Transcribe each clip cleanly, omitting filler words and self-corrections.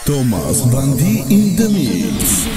Thomas Bandy in the mix.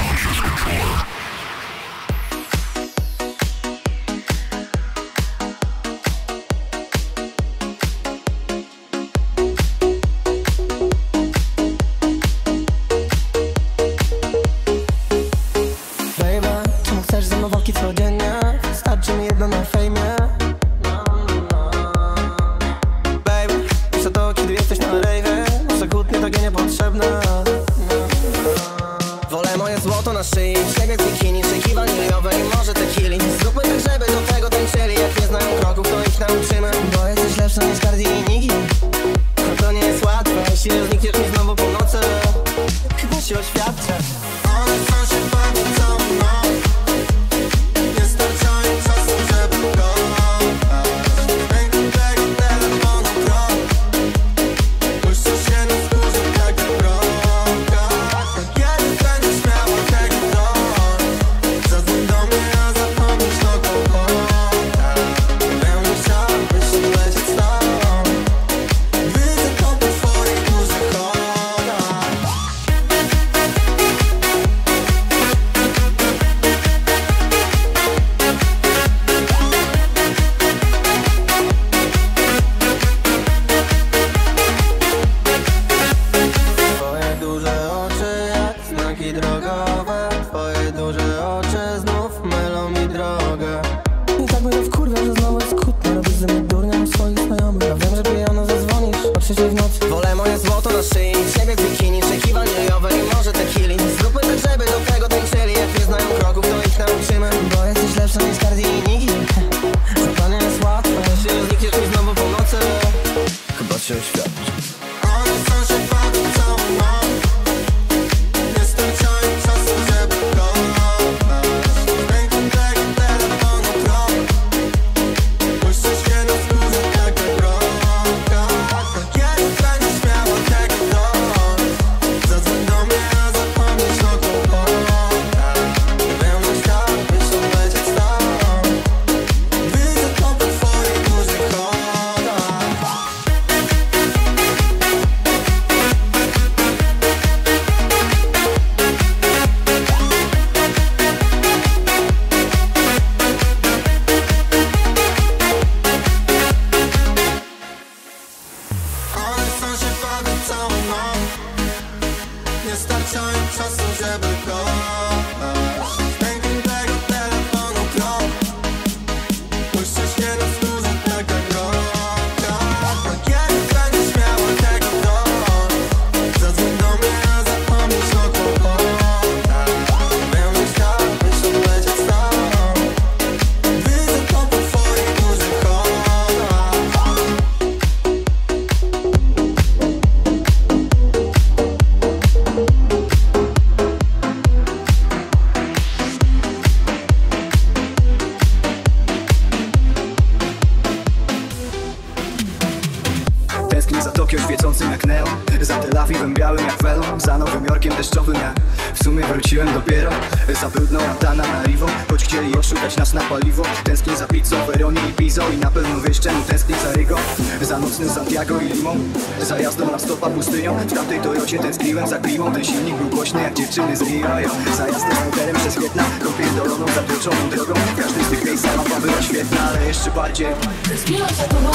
Świecącym jak neon, za Tel Awiwem białym jak welon, za Nowym Jorkiem deszczowym ja w sumie wróciłem dopiero. Za brudną Antana na Rivo, choć chcieli oszukać nas na paliwo. Tęsknię za pizzą, Veroni i Pizzo i na pewno wiesz czemu tęsknię za Rigo. Za nocnym Santiago i Limą, za jazdą na stopa pustynią. W tamtej Toyocie tęskniłem za klimą, ten silnik był głośny jak dziewczyny z Rio. Za jazdą skuterem przez Wietnam, doloną, zatłoczoną drogą. W każdej z tych miejsc mapa była świetna, ale jeszcze bardziej tęskniłem za tobą,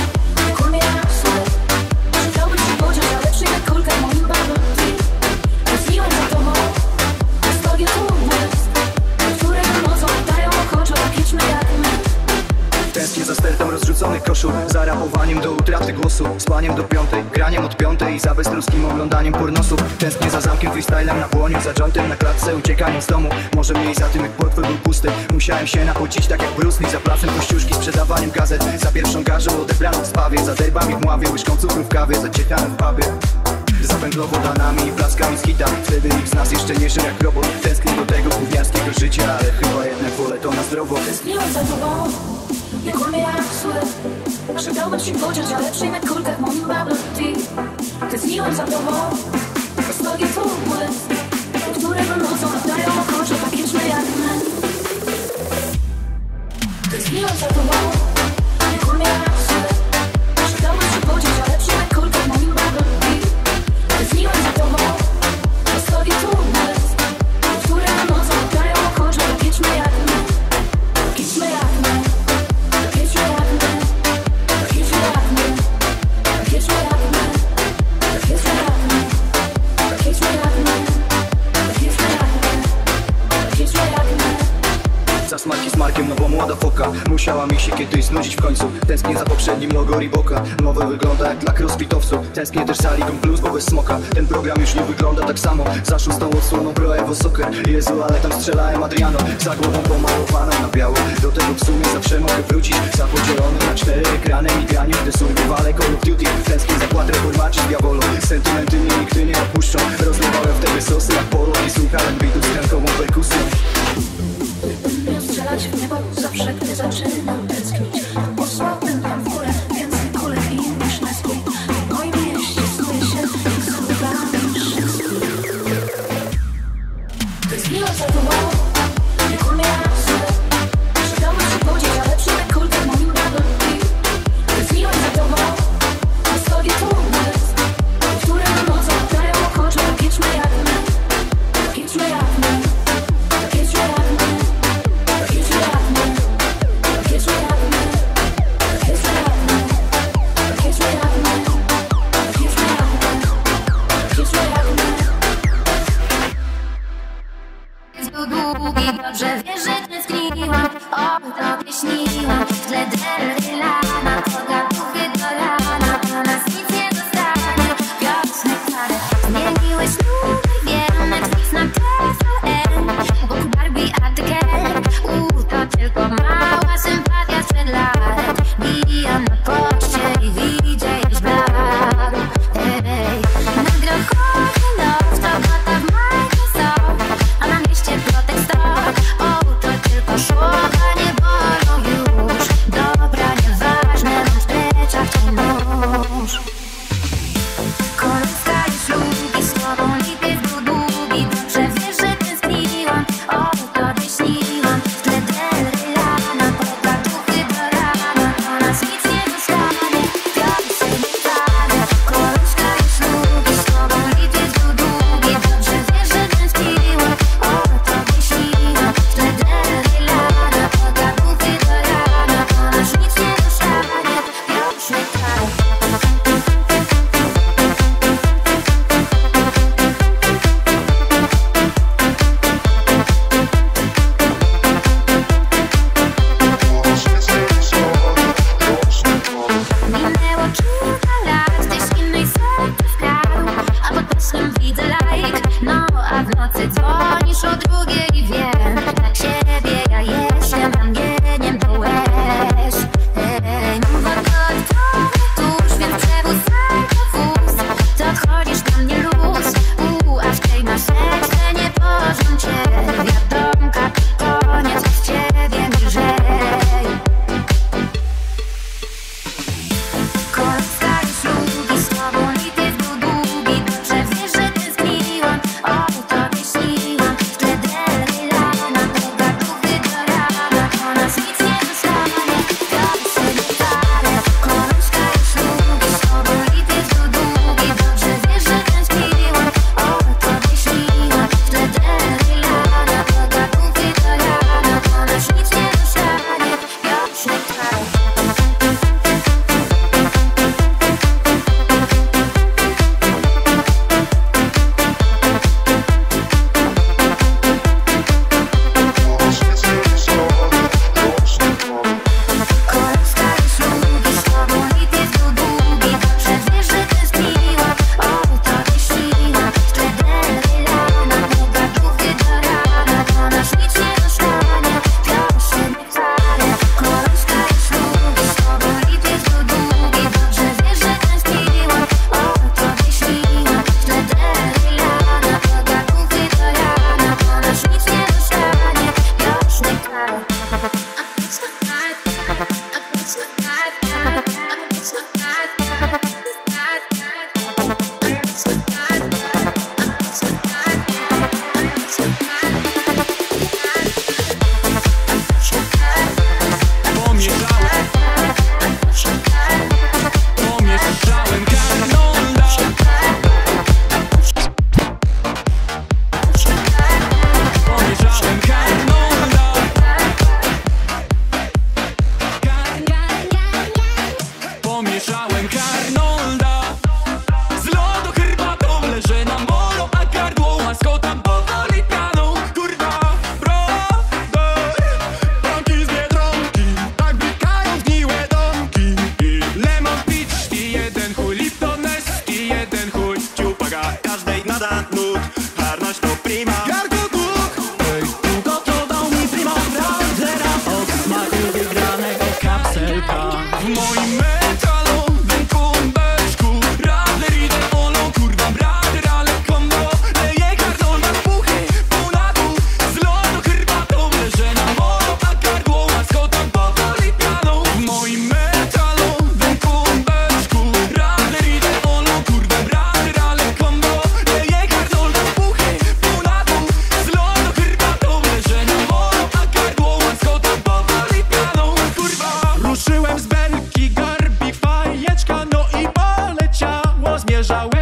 jak umie jak słów. Chciałbym ci podziać, ale przyjmę kulkę w moim bubble tea. Tęskniłem za tobą, nostalgia to błysk, którego nocą latają ochoczo, tak jedźmy jak my. Tęsknię za stertą rozrzuconych koszul, za rapowaniem do utraty głosu, spaniem do piątej, graniem od piątej i za beztroskim oglądaniem pornosów. Tęsknię za zamkiem, freestylem na błoniu, za jointem na klatce, uciekaniem z domu. Może mniej za tym jak portfel był pusty, musiałem się napocić tak jak Bruce Lee. Za placem kościuszki, sprzedawaniem gazet, za pierwszą garzą odebraną w spawie, za derbami w Mławie, łyżką cukru w kawie, za ciekanem w pubie. Za węglowodanami i plackami z hitami, wtedy nikt z nas jeszcze nie żył jak robot. Tęsknię do tego gówniarskiego życia, ale chyba jednak wolę to na zdrowo. Tęskniłem za tobą, jak umie jak słów. Przybrałbym ci pociąć, ale przyjmę kulkę w moim bubble tea. Tęskniłem za tobą, nostalgia to błysk, którego nocą latają ochoczo, tak jedźmy jak my. Tęskniłem za tobą, jak umie jak słów. Przybrałbym ci pociąć, ale przyjmę kulkę w moim bubble tea. Tęskniłem za tobą, wzrokiem, no bo młoda foka musiała mi się kiedyś znudzić w końcu. Tęsknię za poprzednim logo Reeboka, nowe wygląda jak dla crossfitowców. Tęsknię też za Ligą Plus, bo bez smoka ten program już nie wygląda tak samo. Za szóstą odsłoną Pro Evo Soccer, Jezu, ale tam strzelałem Adriano. Za głową pomalowaną na biało, do tego w sumie zawsze mogę wrócić. Za podzielonym na 4 ekranem i granie w te survivale Call of Duty. Tęsknię za Quadre, Formaci z Diavolo, sentymenty mnie nigdy nie opuszczą. Rozlewałem wtedy sosy jak polo i słuchałem bitów z krankową perkusją. Miał strzelać w niebo zawsze, gdy zaczynam tęsknić. Posłałbym tam w górę więcej kulek niż na skój. W moim mieście snuje się jak zachowany Szekspir. Tęskniłam za tobą, jak umiasłem. Czekałam się podzieć, ale przyjdę kulkę w moim bubble tea. Tęskniłam za tobą, nostalgię tu jest. Które nocą, które ochoczo, takie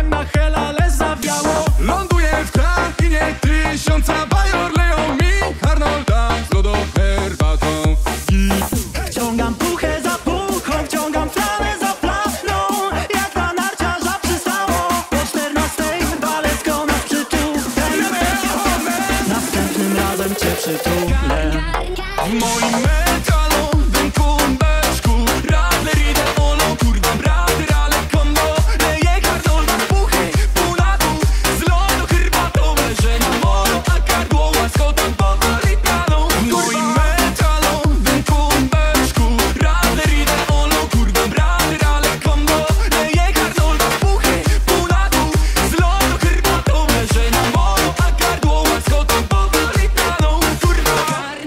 Wpadłem na hel, ale zawiało. Ląduję w krainie tysiąca bajor. Leją mi Arnolda z lodoherbatą. Wciągam puchę za puchą, wciągam flanę za flaną. Jak na narciarza przystało. Po 14 baletko nas przytulę. Następnym razem cię przytulę. W moim metalowym kumbeczku Radler idę olo, kurwa brater, ale kombo. Leję Arnolda z puchy, pół na dół. Z lodu herbatą leżę na molo, a gardło łaskotam powoli pianą. W moim metalowym kumbeczku Radler idę olo, kurwa brater, ale kombo. Leję Arnolda z puchy, pół na dół. Z lodu herbatą leżę na molo, a gardło łaskotam powoli pianą. Kurwa.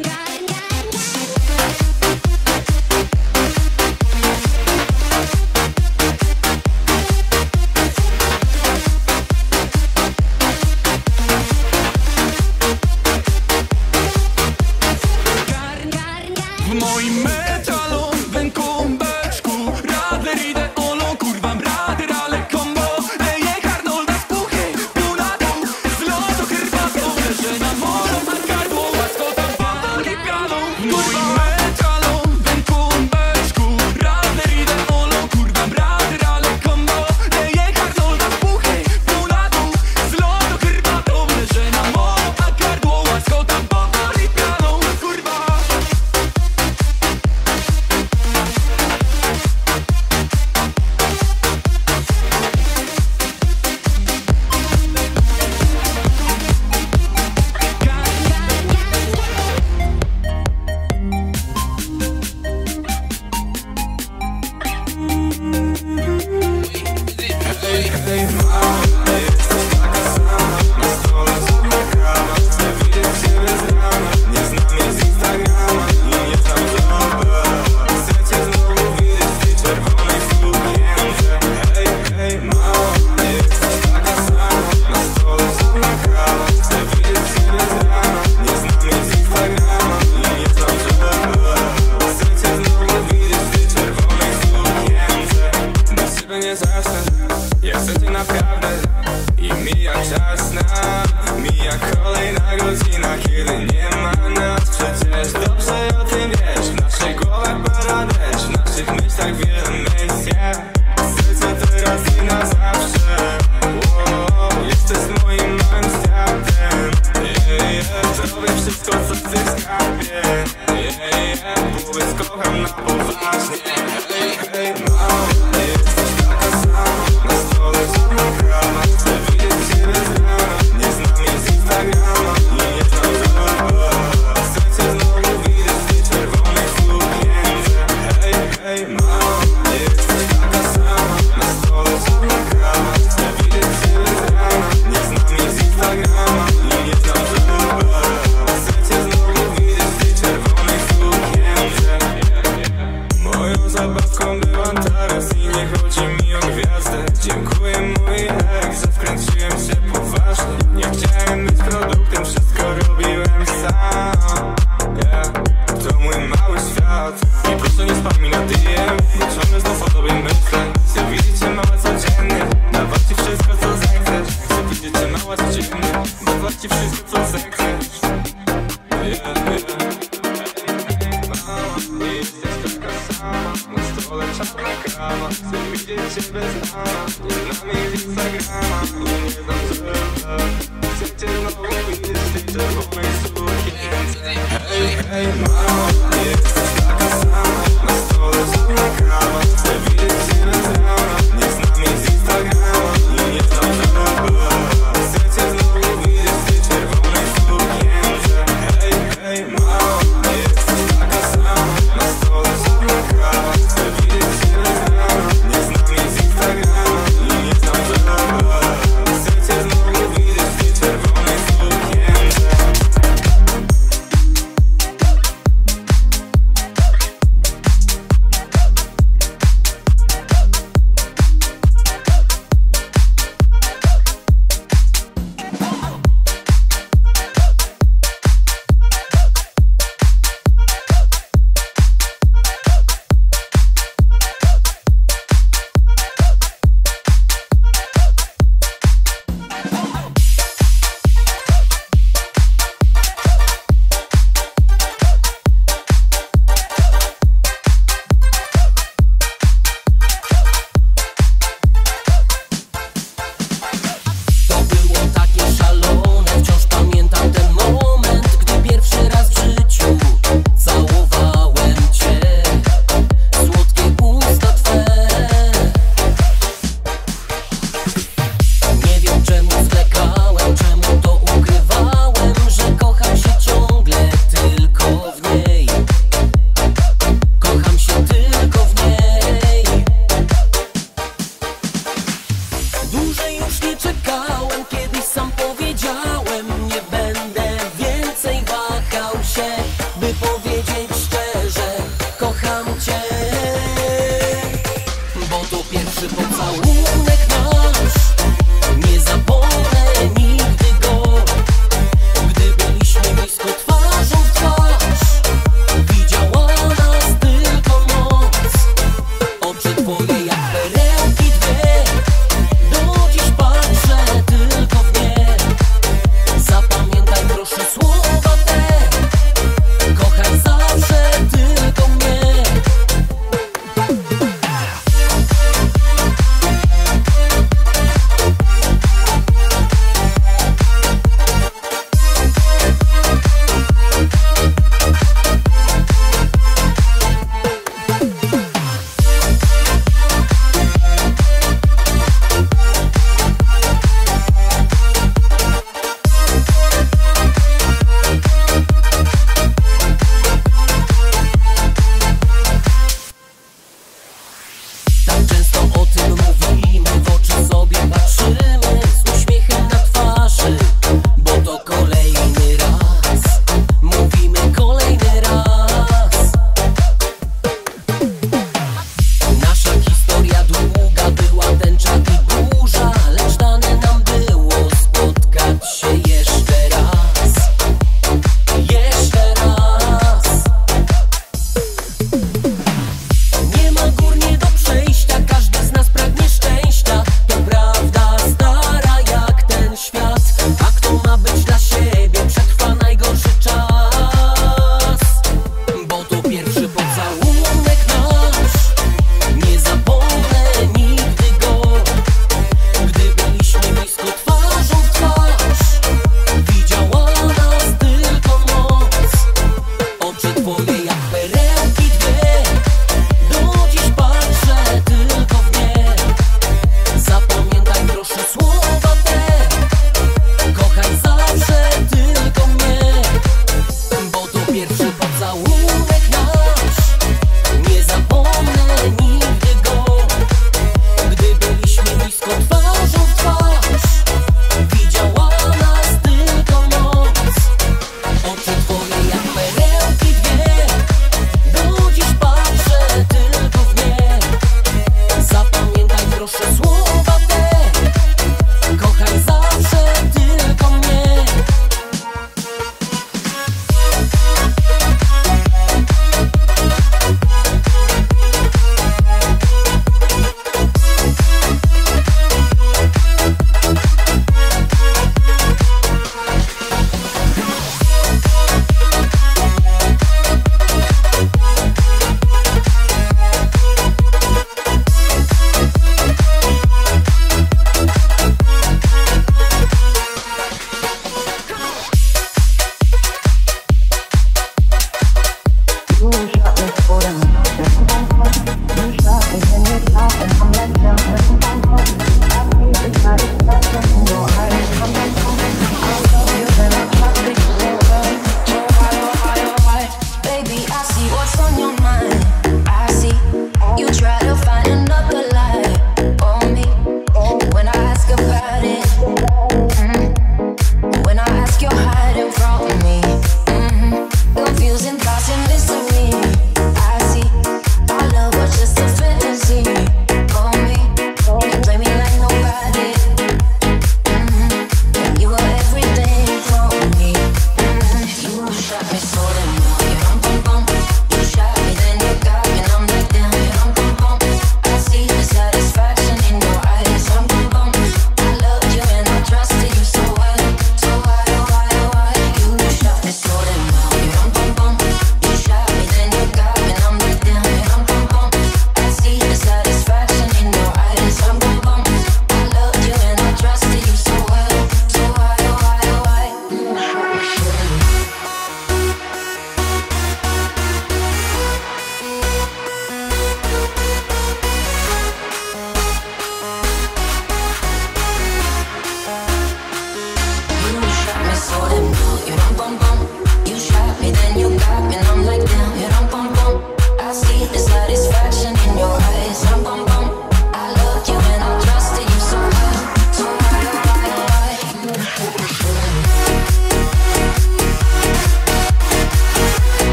W moim metalowym kumbeczku Radler idę olo, kurwa brater, ale kombo. Leję Arnolda z puchy, pół na dół. Z lodu herbatą leżę na molo, a gardło łaskotam powoli pianą. W moim metalowym kumbeczku Radler idę olo, kurwa brater, ale kombo. Leję Arnolda z puchy, pół na dół. Z lodu herbatą leżę na molo, a gardło łaskotam powoli pianą. Kurwa. Ja chcę cię naprawdę i mija czas nam. Mija kolejna godzina, kiedy nie ma nas. Przecież dobrze o tym wiesz. W naszych głowach pada deszcz, w naszych myślach wiele miejsc. Serce teraz i na zawsze. Jesteś moim małym światem. Zrobię wszystko co chcesz, skarbie. Wobec kocham na poważnie. Hej, mamo, jesteś taka sama. Na stole żadna krama. Chcę widzieć ciebie z rana. Nie znam jej z Instagrama i nie znam żadnego. Chcę cię znowu widzieć w tej czerwonej sukience. Hej, mamo, jesteś taka sama. Na stole żadna krama. Chcę widzieć ciebie z rana. Nie znam jej z Instagrama i nie znam żadnego. Chcę cię znowu widzieć w tej czerwonej sukience. Moją zabawką była taras i nie chodzi mi o gwiazdę. Dziękuję mój ex, że wkręciłem się poważnie. Nie chciałem być produktem, wszystko robiłem sam. To mój mały świat i proszę nie spam mi na DM, bo ciągle znów o tobie myślę. Chcę widzieć cię mała codziennie, dawać ci wszystko co zechcesz. Chcę widzieć cię mała codziennie, dawać ci wszystko co zechcesz. Jesteś taka sama, na stole czarna kawa. Chcę widzieć ciebie z rana, nie znam jej z Instagrama i nie znam żadnego. Chcę cię znowu widzieć w tej czerwonej sukience. Hej, mamo, jesteś taka sama, na stole żadna kawa. Chcę widzieć ciebie z rana, nie znam jej z Instagrama i nie znam żadnego. Chcę cię znowu widzieć w tej czerwonej sukience. Hej, mamo, jesteś taka sama, na stole żadna kawa. Chcę widzieć ciebie z rana, nie znam jej z Instagrama i nie znam żadnego. Chcę cię znowu widzieć w tej czerwonej sukience.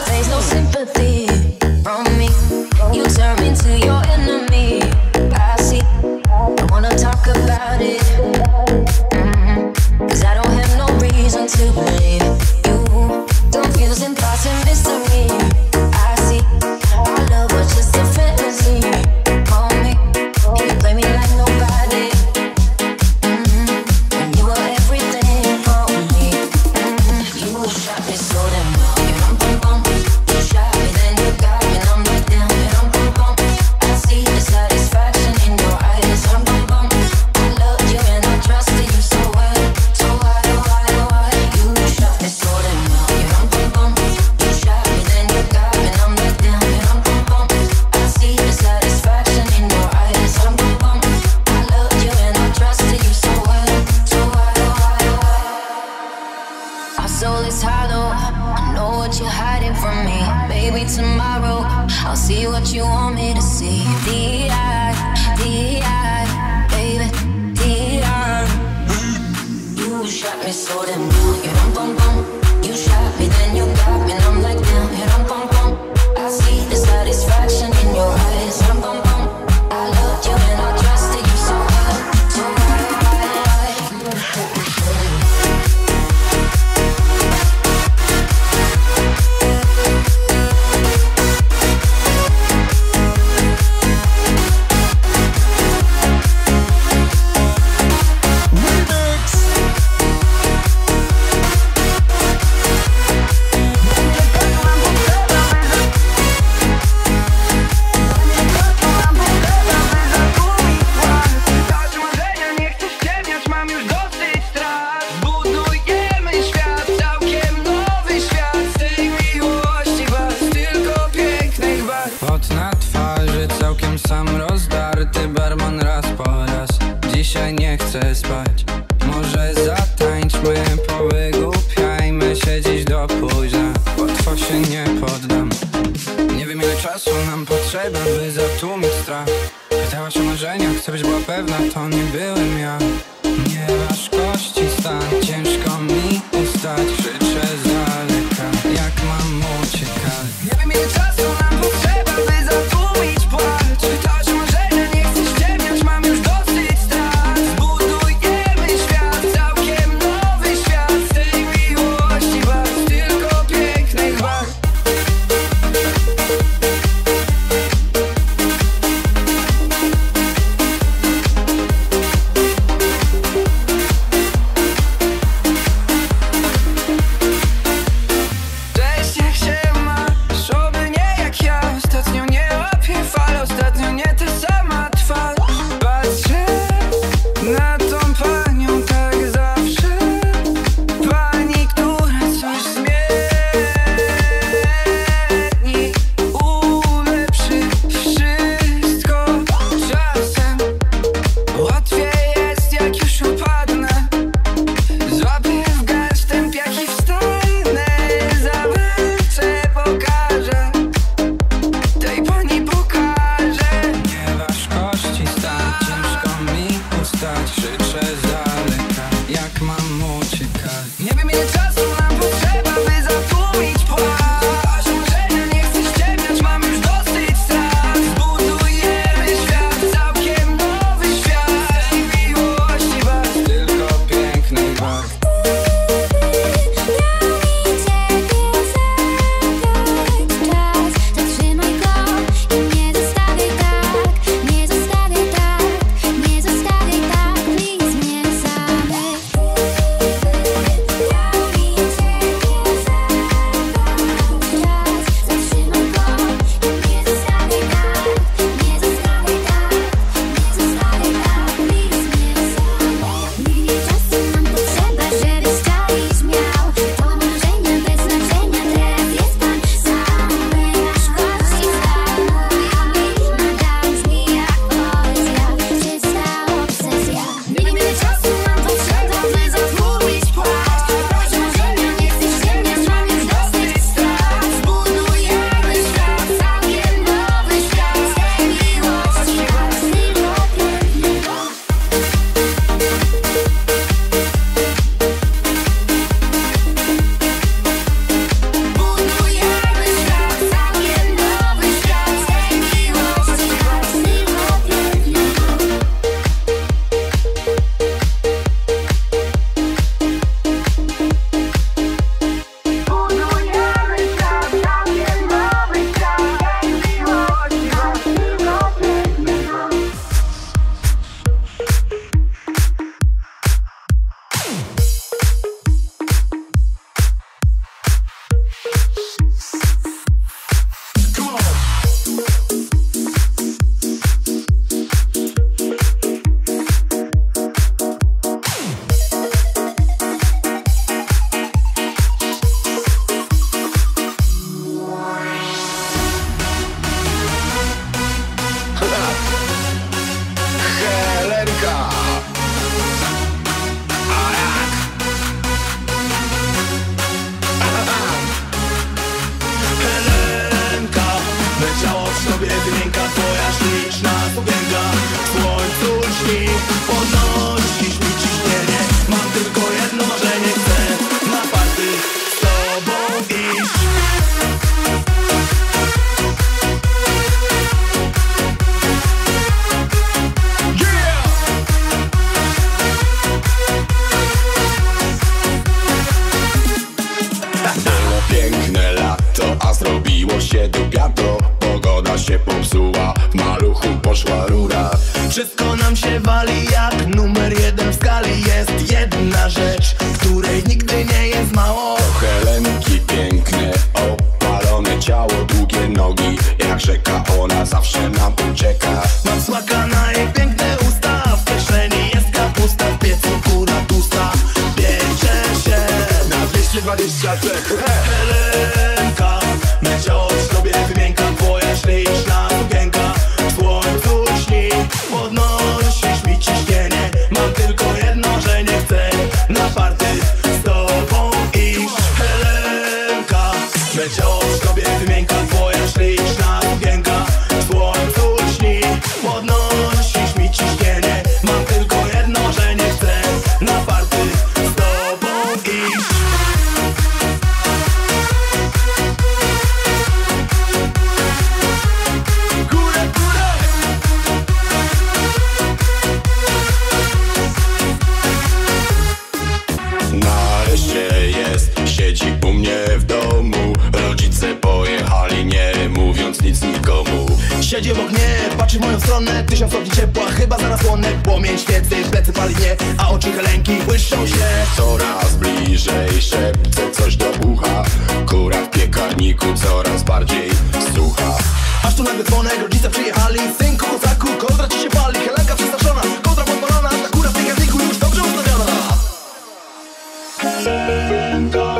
face no sympathy from me. You turn me to your enemy. I see. I wanna talk about it. Cause I don't have no reason to believe you. Confusing thoughts and mystery. I see. Our love was just a fantasy. On me. You play me like nobody. When you were everything for me. You shot me so damn well. You rum bum bum. You shot me, then you got me, and I'm like damn. You rum bum bum. I see the satisfaction in your eyes. Rum bum bum. I loved you and I trusted you so well. So why? You shot me so damn well. You rum bum bum. You shot me, then you got me, and I'm like damn. You rum bum bum. I see the satisfaction in your eyes. Rum bum bum. I loved you and I trusted you so well. So why? Our soul is hollow. I know what you're hiding from me. Maybe tomorrow I'll see what you want me to see. D.I., baby, D.I. You shot me so damn well. You rum bum bum. You shot me, then you got me, and I'm like damn. You rum bum bum. I see the satisfaction in your eyes. Rum bum bum. I loved you and I trusted you so well. So why? You shot me so damn well. Pot na twarzy, całkiem sam rozdarty, barman raz po raz. Dzisiaj nie chcę spać. Może zatańczmy, powygłupiajmy się dziś do późna. Łatwo się nie poddam. Nie wiem ile czasu nam potrzeba, by zatłumić strach. Pytałaś o marzeniach, chcę być była pewna, to nie byłem ja. Nie masz kości stan, ciężko mi ustać. Krzyczę z daleka, jak mam uciekać. Nie wiem ile czasu nam potrzeba, by zatłumić płacz. Pytałaś o marzenia, nie chcę ściemniać, mam już dosyć strat. Zbudujemy świat, całkiem nowy świat. Z tej miłości was, tylko pięknych was. się dupia, to pogoda się popsuła, w maluchu poszła rura. Wszystko nam się wali jak numer 1 w skali. Jest jedna rzecz, której nigdy nie jest mało. Helenki piękne, opalone ciało, długie nogi, jak rzeka, ona zawsze nam ucieka. Mam smaka na jej piękne usta, w kieszeni jest kapusta, w piecu kura tłusta, piecze się na 220 cech. Helenka, meteor sobie wymienka, twoja śliczna sukienka w słońcu śni, podnosisz mi ciśnienie. Mam tylko jedno, że nie chcę na party z tobą iść. Helenka, meteor sobie wymienka, twoja śliczna sukienka w słońcu śni, podnosisz mi ciśnienie. Mam tylko jedno, że nie chcę na party z tobą iść. Górę, górę! Nareszcie jest, siedzi u mnie w domu. Rodzice pojechali, nie mówiąc nic nikomu. Siedzi obok mnie, patrzy w moją stronę, 1000 stopni ciepła, chyba zaraz płonę. Płomień świecy, plecy pali mnie, a oczy Helenki błyszczą się. Coraz bliżej szepce coś do ucha. Kura w piekarniku coraz bardziej słucha. Aż tu nagle dzwonek, rodzice przyjechali. Synku, kozaku, kołdra ci się pali. Helenka przestraszona, kołdra podpalona, ta kura w piekarniku już dobrze ustawiona. Helenka,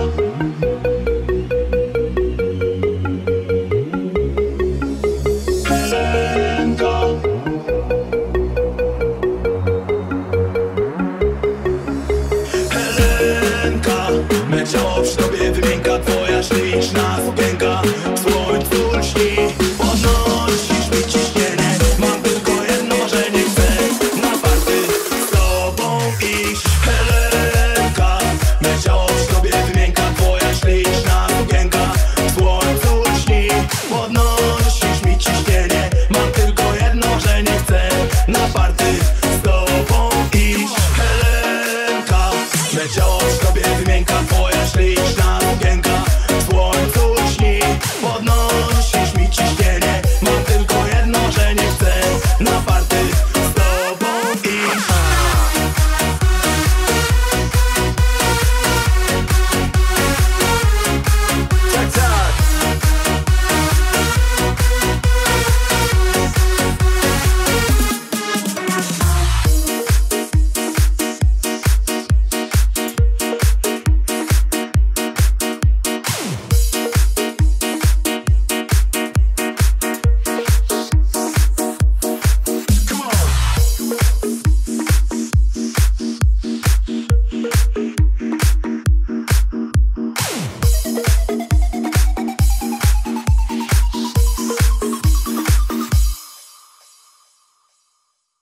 Helenka, Helenka, meteor w sobie wymienka, twoja śliczna sukienka w słońcu lśni, podnosisz mi ciśnienie. Mam tylko jedno marzenie, chcę na party z tobą iść. Helenka, meteor w sobie wymienka, twoja śliczna sukienka w słońcu lśni, podnosisz mi ciśnienie. Mam tylko jedno, że nie chcę na party z tobą iść. Helenka, meteor w sobie wymienka, twoja śliczna